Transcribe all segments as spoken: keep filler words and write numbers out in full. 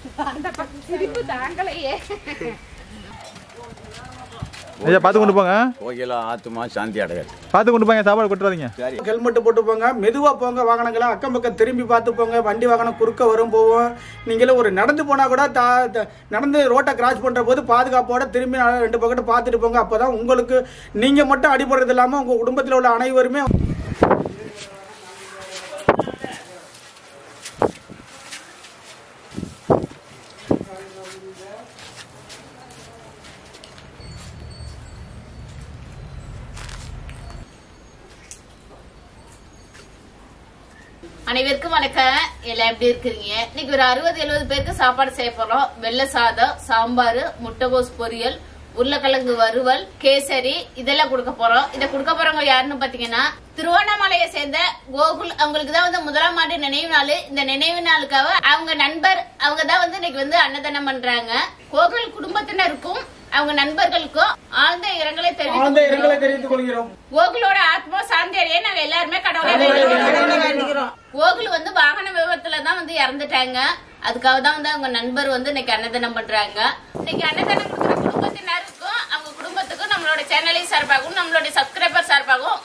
சிரிப்பு தாங்கலையே. ஐயா பார்த்து கொண்டு போங்க. கோயிலா ஆத்துமா சாந்தி அடையாது. பார்த்து கொண்டு போங்க, சாப்பாடு கொட்டுறாதீங்க. ஹெல்மெட் போட்டு போங்க, மெதுவா போங்க. வாகனங்களை அக்கம் பக்கம் திரும்பி பார்த்து போங்க. வண்டி வாகனம் குறுக்க வரும் போவோம். நீங்களும் ஒரு நடந்து போனா கூட நடந்து ரோட்டை கிராஸ் பண்ற போது பாதுகாப்போட திரும்பி ரெண்டு பக்கத்து பார்த்துட்டு போங்க. அப்பதான் உங்களுக்கு நீங்க மட்டும் அடிபடுறது இல்லாம உங்க குடும்பத்தில் உள்ள அனைவருமே. அனைவருக்கும் வணக்கம். எல்லாம் எப்படி இருக்கிறீங்க? இன்னைக்கு ஒரு அறுபது எழுபது பேருக்கு சாப்பாடு செய்ய போறோம். வெள்ளை சாதம், சாம்பார், முட்டைகோஸ் பொரியல், உருளைக்கிழங்கு வறுவல், கேசரி இதெல்லாம் கொடுக்க போறோம். இதை கொடுக்க போறவங்க யாருன்னு பாத்தீங்கன்னா திருவண்ணாமலையை சேர்ந்த கோகுல். அவங்களுக்கு தான் வந்து முதலாம் ஆண்டு நினைவு நாள். இந்த நினைவு நாளுக்காக அவங்க நண்பர் அவங்க தான் வந்து இன்னைக்கு வந்து அன்னதானம் பண்றாங்க. கோகுல் குடும்பத்தினருக்கும் அவங்க நண்பர்களுக்கும் ஆழ்ந்த இரங்கலை தெரிவித்துக் கொள்கிறோம். கோகுலோட ஆத்மா சாந்தி அடைய நாங்க எல்லாருமே கடவுளை வேண்டிக்கிறோம். கோகுல் வந்து வாகன விபத்துல தான் வந்து இறந்துட்டாங்க. அதுக்காக தான் வந்து அவங்க நண்பர் வந்து இன்னைக்கு அன்னதானம் பண்றாங்க. இன்னைக்கு அன்னதானம் கொடுக்குற குடும்பத்தினருக்கும் அவங்க குடும்பத்துக்கும் நம்மளோட சேனலை சார்பாகவும் நம்மளுடைய சப்ஸ்கிரைபர் சார்பாகவும்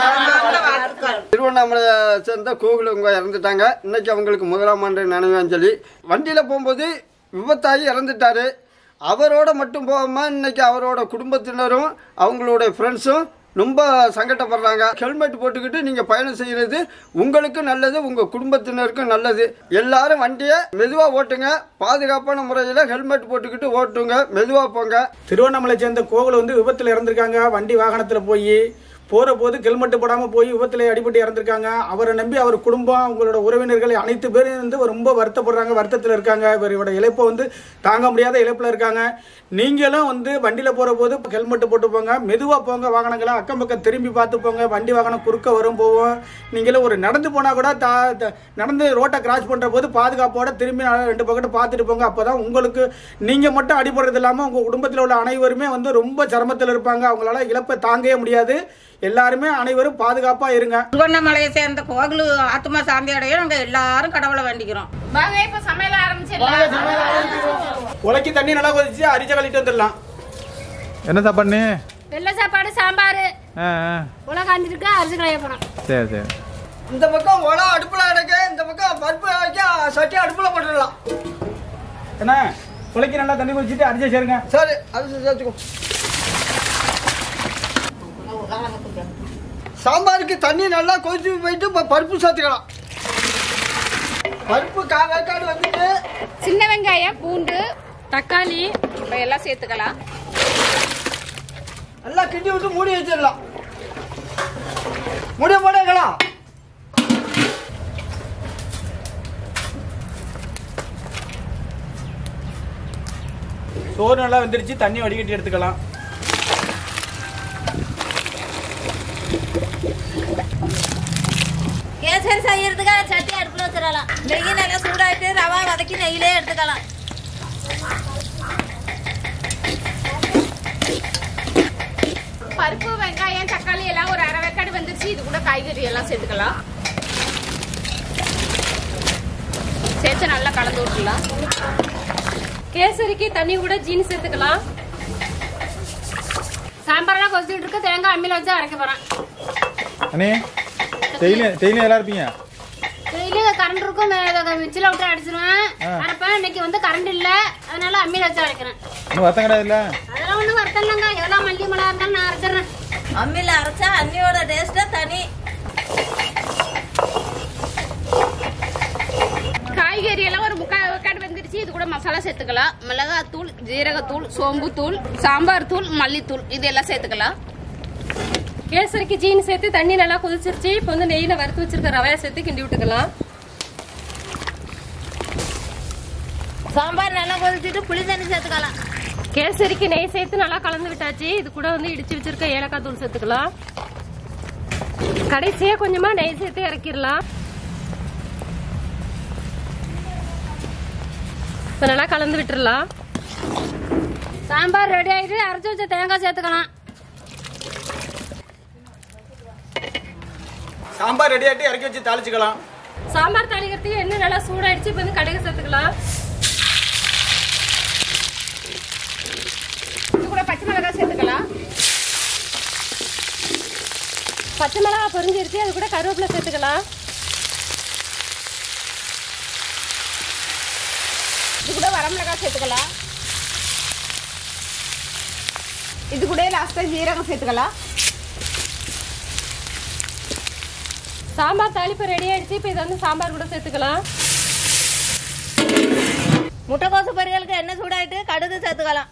திருவண்ணாமலை சேர்ந்த கோகுல் அவங்க இறந்துட்டாங்க. இன்னைக்கு அவங்களுக்கு முதலாம் ஆண்டு நினைவாஞ்சலி. வண்டியில போகும்போது விபத்தாகி இறந்துட்டாரு. அவரோட மட்டும் போகாமல் இன்னைக்கு அவரோட குடும்பத்தினரும் அவங்களோட ஃப்ரெண்ட்ஸும் ரொம்ப சங்கடப்படுறாங்க. ஹெல்மெட் போட்டுக்கிட்டு நீங்கள் பயணம் செய்கிறது உங்களுக்கு நல்லது, உங்கள் குடும்பத்தினருக்கும் நல்லது. எல்லாரும் வண்டியை மெதுவாக ஓட்டுங்க. பாதுகாப்பான முறையில் ஹெல்மெட் போட்டுக்கிட்டு ஓட்டுங்க, மெதுவாக போங்க. திருவண்ணாமலை சேர்ந்த கோகுல் வந்து விபத்தில் இறந்துருக்காங்க. வண்டி வாகனத்தில் போய் போகிற போது ஹெல்மெட் போடாமல் போய் விபத்தில் அடிபட்டு இறந்துருக்காங்க. அவரை நம்பி அவர் குடும்பம், அவங்களோட உறவினர்கள் அனைத்து பேரும் வந்து ரொம்ப வருத்தப்படுறாங்க, வருத்தத்தில் இருக்காங்க. இவரோட இழப்பை வந்து தாங்க முடியாத இழப்பில் இருக்காங்க. நீங்களும் வந்து வண்டியில் போகிற போது ஹெல்மெட் போட்டு போங்க, மெதுவாக போங்க. வாகனங்களை அக்கம் பக்கம் திரும்பி பார்த்து போங்க. வண்டி வாகனம் குறுக்க வரும் போவோம். நீங்களும் ஒரு நடந்து போனால் கூட நடந்து ரோட்டை கிராஸ் பண்ணுற போது பாதுகாப்போட திரும்பி ரெண்டு பக்கத்து பார்த்துட்டு போங்க. அப்போதான் உங்களுக்கு நீங்கள் மட்டும் அடிபடுறது இல்லாமல் உங்கள் குடும்பத்தில் உள்ள அனைவருமே வந்து ரொம்ப சிரமத்தில் இருப்பாங்க. அவங்களால இழப்பை தாங்கவே முடியாது. எல்லாருமே அனைவரும் பாதுகாப்பா இருங்க. திருவண்ணாமலையை சேர்ந்த கோகுல் ஆத்மா சாந்தி அடைய நாங்க எல்லாரும் கடவுளை வேண்டிக்கிறோம். வாங்க இப்ப சமையல் ஆரம்பிச்சிடலாம். உலக்கி தண்ணி நல்லா கொதிச்சு அரிச்ச கழிட்டு வந்துடலாம். என்ன சாப்பாடு? வெள்ளை சாப்பாடு, சாம்பார், உலக காஞ்சிருக்கு, அரிசி களைய போறோம். சரி சரி. இந்த பக்கம் உலா அடுப்பில் கிடக்கு, இந்த பக்கம் பருப்பு வைக்க சட்டி அடுப்பில் போட்டுடலாம். என்ன உலக்கி நல்லா தண்ணி கொதிச்சுட்டு அரிச்சை சேருங்க. சரி, அரிசி சேர்த்துக்கோ. சாம்பாருக்கு தண்ணி நல்லா கொதிச்சு போயிட்டு இப்போ பருப்பு சேர்த்துக்கலாம். பருப்பு காவேக்காடு வந்துட்டு சின்ன வெங்காயம், பூண்டு, தக்காளி எல்லாம் சேர்த்துக்கலாம். நல்லா கிண்டி விட்டு மூடி வச்சிடலாம். மூடி போடலாம். சோறு நல்லா வெந்துருச்சு, தண்ணி வடிகட்டி எடுத்துக்கலாம். கேசரி செய்யறதுக்காக சட்டி அடுப்புல வச்சிடலாம். நெய் நல்லா சூடாயிட்டு ரவா வதக்கி நெய்யிலே எடுத்துக்கலாம். பருப்பு, வெங்காயம், தக்காளி எல்லாம் ஒரு அரை வெக்காடு வந்துருச்சு. இது கூட காய்கறி எல்லாம் சேர்த்துக்கலாம். சேர்த்து நல்லா கலந்து விட்டுலாம். கேசரிக்கு தண்ணி கூட ஜீனி சேர்த்துக்கலாம். சாம்பாரெல்லாம் கொதிச்சுட்டு இருக்கு. தேங்காய் அம்மியில வச்சு அரைக்க போறேன். அண்ணே டெய்லியும் டெய்லியும் எல்லாம் இருப்பீங்க? டெய்லியும் கரண்ட் இருக்கும், மிச்சில விட்டு அடிச்சிருவேன். அரைப்பேன். இன்னைக்கு வந்து கரண்ட் இல்ல, அதனால அம்மியில வச்சு அரைக்கிறேன். இன்னும் வருத்தம் கிடையாது இல்ல? அதெல்லாம் ஒண்ணும் வருத்தம் இல்லைங்க. எவ்வளவு மல்லி மிளகா இருந்தாலும் நான் அரைச்சிடுறேன். அம்மியில அரைச்சா அம்மியோட டேஸ்டே தனி. காய்கறி எல்லாம் ஒரு முக்கால் வெக்காடு வந்துருச்சு. இது கூட மசாலா சேர்த்துக்கலாம். மிளகாத்தூள், ஜீரகத்தூள், சோம்பு தூள், சாம்பார் தூள், மல்லித்தூள் இது எல்லாம் சேர்த்துக்கலாம். கேசரிக்கு ஜீனி சேர்த்து தண்ணி நல்லா கொதிச்சிருச்சு. இப்போ வந்து நெய்யில வறுத்து வச்சிருக்க ரவையை சேர்த்து கிண்டி விட்டுக்கலாம். சாம்பார் நல்லா கொதிச்சுட்டு புளி தண்ணி சேர்த்துக்கலாம். கேசரிக்கு நெய் சேர்த்து நல்லா கலந்து விட்டாச்சு. இது கூட வந்து இடிச்சு வச்சிருக்க ஏலக்காய் தூள் சேர்த்துக்கலாம். கடைசியா கொஞ்சமா நெய் சேர்த்து இறக்கிடலாம். இப்போ நல்லா கலந்து விட்டுறலாம். சாம்பார் ரெடி ஆயிட்டு அரைச்சு வச்ச தேங்காய் சேர்த்துக்கலாம். சாம்பார் ரெடி ஆகிட்டு இறக்கி வச்சு தாளிச்சுக்கலாம். சாம்பார் தாளிக்கிறதுக்கு எண்ணெய் நல்லா சூடாயிடுச்சு. இப்போ வந்து கடுகு சேர்த்துக்கலாம். பச்சை மிளகா பொரிஞ்சிருச்சு, அது கூட கருவேப்பிலை சேர்த்துக்கலாம். இது கூட வரமிளகாய் சேர்த்துக்கலாம். இது கூட லாஸ்ட்டாக ஜீரகம் சேர்த்துக்கலாம். சாம்பார் தாளிப்பு ரெடி ஆயிடுச்சு. இப்போ இதை வந்து சாம்பார் கூட சேர்த்துக்கலாம். முட்டைக்கோசு பொரியலுக்கு எண்ணெய் சூடாயிட்டு கடுகு சேர்த்துக்கலாம்.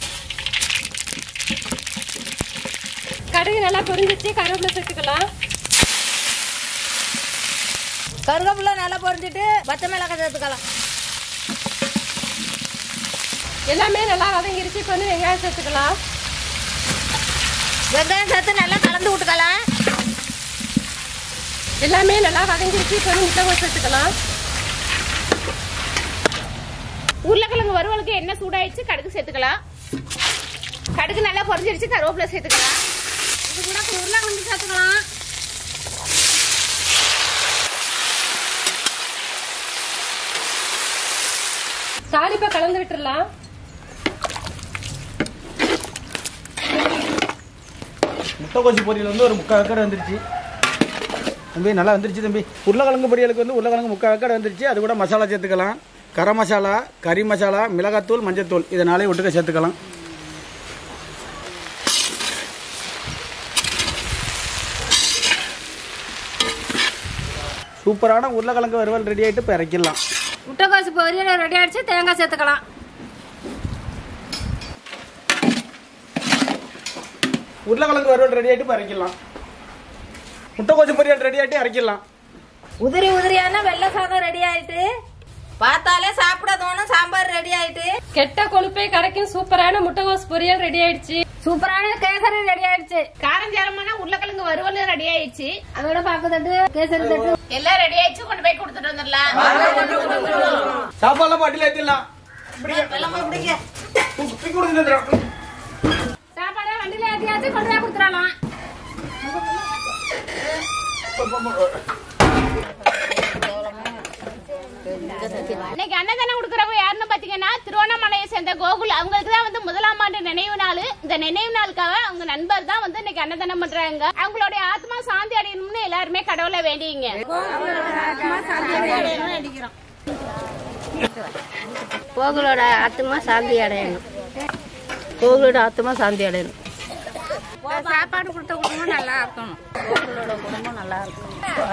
கடுகு நல்லா பொரிஞ்சிச்சு, கருவேப்பிலை சேர்த்துக்கலாம். கருவேப்பிலை நல்லா பொரிஞ்சிட்டு பச்சை மிளகாய் சேர்த்துக்கலாம். எல்லாமே நல்லா வதங்கிருச்சு. இப்போ வந்து வெங்காயம் சேர்த்துக்கலாம். வெங்காயம் சேர்த்து நல்லா கலந்து விட்டுக்கலாம். எல்லாமே நல்லா வதங்கிருச்சு. இப்போ வந்து முட்டைக்கோஸ் சேர்த்துக்கலாம். உருளைக்கிழங்கு வறுவலுக்கு எண்ணெய் சூடாயிடுச்சு, கடுகு சேர்த்துக்கலாம். கடுகு நல்லா பொரிஞ்சிருச்சு, கருவேப்பிலை சேர்த்துக்கலாம். இது கூட உருளைக்கிழங்கு சேர்த்துக்கலாம். தாளிப்பை கலந்து விட்டுடலாம். முட்டைக்கோசு பொரியல் வந்து ஒரு முக்கால் வேக்காடு வந்துருச்சு தம்பி. நல்லா வந்துருச்சு தம்பி. உருளைக்கிழங்கு பொரியலுக்கு வந்து உருளைக்கிழங்கு முக்கால் வேக்காடு வந்துருச்சு. அது கூட மசாலா சேர்த்துக்கலாம். கரம் மசாலா, கறி மசாலா, மிளகாத்தூள், மஞ்சத்தூள் இதனாலே ஒட்டுக்க சேர்த்துக்கலாம். சூப்பரான உருளைக்கிழங்கு வறுவல் ரெடி ஆகிட்டு இப்போ இறக்கிடலாம். முட்டைக்கோசு பொரியல் ரெடி ஆயிடுச்சு. தேங்காய் சேர்த்துக்கலாம். உருளைக்கிழங்கு வறுவல் ரெடி ஆகிட்டு இப்போ இறக்கிடலாம். முட்டைக்கோசு பொரியல் ரெடி ஆகிட்டு இறக்கிடலாம். உதிரி உதிரியான வெள்ளை சாதம் ரெடி ஆயிட்டு, பார்த்தாலே சாப்பிட தோணும். சாம்பார் ரெடி ஆயிட்டு, கெட்ட கொழுப்பை கரைக்கும் சூப்பரான முட்டைக்கோஸ் பொரியல் ரெடி ஆயிடுச்சு. சூப்பரான கேசரி ரெடி ஆயிடுச்சு. காரஞ்சாரமான உருளைக்கிழங்கு வறுவல் ரெடி ஆயிடுச்சு. அதோட பாக்கு தட்டு, கேசரி தட்டு எல்லாம் ரெடி ஆயிடுச்சு. கொண்டு போய் கொடுத்துட்டு வந்துடலாம். சாப்பாடுலாம் பாட்டில் ஏற்றிடலாம். சாப்பாடு வண்டியில ஏற்றியாச்சு. கொண்டு போய் கொடுத்துடலாம். இன்னைக்கு அன்னதானம் கொடுக்கறவங்க யாருன்னு பாத்தீங்கன்னா திருவண்ணாமலையை சேர்ந்த கோகுல். அவங்களுக்கு தான் வந்து முதலாம் ஆண்டு நினைவு நாள். இந்த நினைவு நாளுக்காக அவங்க நண்பர் தான் வந்து இன்னைக்கு அன்னதானம் பண்றாங்க. அவங்களுடைய ஆத்மா சாந்தி அடையணும்னு எல்லாருமே கடவுளை வேண்டிங்க. கோகுலோட ஆத்மா சாந்தி அடையணும். கோகுலோட ஆத்மா சாந்தி அடையணும். சாப்பாடு கொடுத்த குடும்பம் நல்லா இருக்கணும். கோகுலோட குடும்பம் நல்லா இருக்கும்.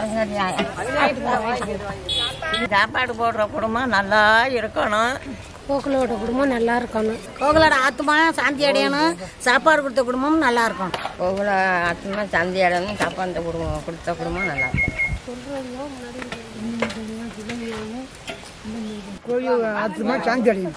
சாப்பாடு போடுற குடும்பம் நல்லா இருக்கணும். கோகுலோட குடும்பம் நல்லா இருக்கணும். கோகுலோட ஆத்மா சாந்தி அடையணும். சாப்பாடு கொடுத்த குடும்பம் நல்லா இருக்கும். கோகுல ஆத்மா சாந்தி அடையணும். சாப்பாடு குடும்பம் கொடுத்த குடும்பம் நல்லா இருக்கும். கோகுல ஆத்மா சாந்தி அடையணும்.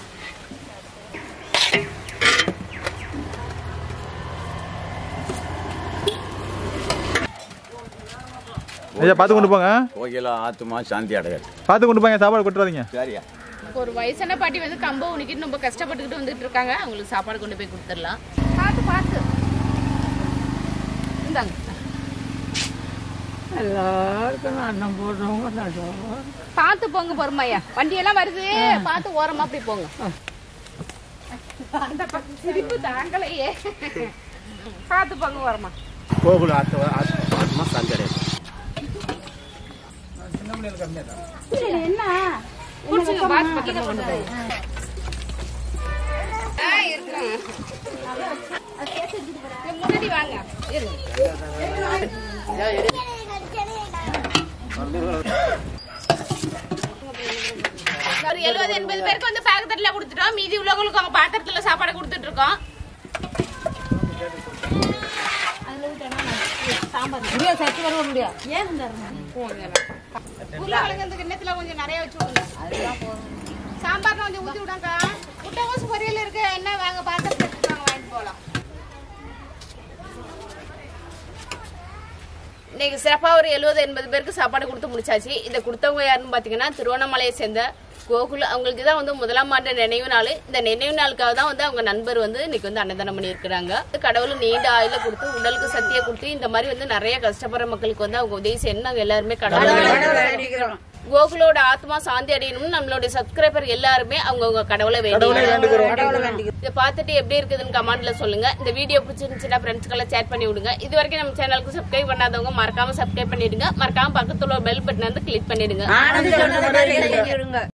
ஐயா பார்த்து கொண்டு போங்க. கோகிலா ஆத்துமா சாந்தி அடையல். பார்த்து கொண்டு போங்க, சாப்பாடு கொட்டுறாதீங்க. சரியா? ஒரு வயசான பாட்டி வந்து கம்ப உனிக்கிட்டு ரொம்ப கஷ்டப்பட்டுக்கிட்டு வந்துட்டு இருக்காங்க. அவங்களுக்கு சாப்பாடு கொண்டு போய் கொடுத்துடலாம். பார்த்து பார்த்து இந்தாங்க. எல்லாருக்கும் அன்னம் போடுறவங்க பார்த்து போங்க பொறுமையா. வண்டி எல்லாம் வருது. பார்த்து ஓரமா அப்படி போங்க. அந்த பக்கம் சிரிப்பு தாங்கலையே. பார்த்து போங்க ஓரமா. கோகுல ஆத்துமா ஆத்மா சாந்தி அடையல். என்ன குடிச்சுங்க. பார்த்து பத்திரமா கொண்டு போய். முன்னாடி வாங்க. ஒரு எழுபது எண்பது பேருக்கு வந்து பாக்கத்துல கொடுத்துட்டோம். மீதி உள்ளவங்களுக்கு அவங்க பாத்திரத்துல சாப்பாடு கொடுத்துட்டு இருக்கோம். உருளைக்கிழங்கு கிண்ணத்துல கொஞ்சம் நிறைய வச்சு விடுங்க. சாம்பார் கொஞ்சம் ஊத்தி விடுங்க. முட்டைக்கோசு பொரியல் இருக்கு. என்ன வாங்க பாத்திரத்துல எடுத்துக்காங்க, வாங்கிட்டு போகலாம். இன்னைக்கு சிறப்பா ஒரு எழுபது எண்பது பேருக்கு சாப்பாடு கொடுத்து முடிச்சாச்சு. இதை கொடுத்தவங்க யாருன்னு பாத்தீங்கன்னா திருவண்ணாமலையை சேர்ந்த கோகுல். அவங்களுக்கு தான் வந்து முதலாம் ஆண்டு நினைவு நாள். இந்த நினைவு நாளுக்காக தான் வந்து அவங்க நண்பர் வந்து இன்னைக்கு வந்து அன்னதானம் பண்ணி இருக்கிறாங்க. கடவுள் நீண்ட ஆயுள கொடுத்து உடலுக்கு சக்தியை கொடுத்து இந்த மாதிரி வந்து நிறைய கஷ்டப்படுற மக்களுக்கு வந்து அவங்க உதவி செய்யணும். நாங்க எல்லாருமே கடவுள் கோகுலோட ஆத்மா சாந்தி அடையணும்னு நம்மளுடைய சப்ஸ்கிரைபர் எல்லாருமே அவங்கவுங்க கடவுளை வேண்டிக்கிறோம். இதை பார்த்துட்டு எப்படி இருக்குதுன்னு கமெண்ட்ல சொல்லுங்க. இந்த வீடியோ பிடிச்சிருந்துச்சுன்னா ஃப்ரெண்ட்ஸ்க்கெல்லாம் ஷேர் பண்ணி விடுங்க. இது வரைக்கும் நம்ம சேனலுக்கு சப்ஸ்கிரைப் பண்ணாதவங்க மறக்காம சப்ஸ்கிரைப் பண்ணிடுங்க. மறக்காம பக்கத்துல பெல் பட்டன் வந்து கிளிக் பண்ணிடுங்க.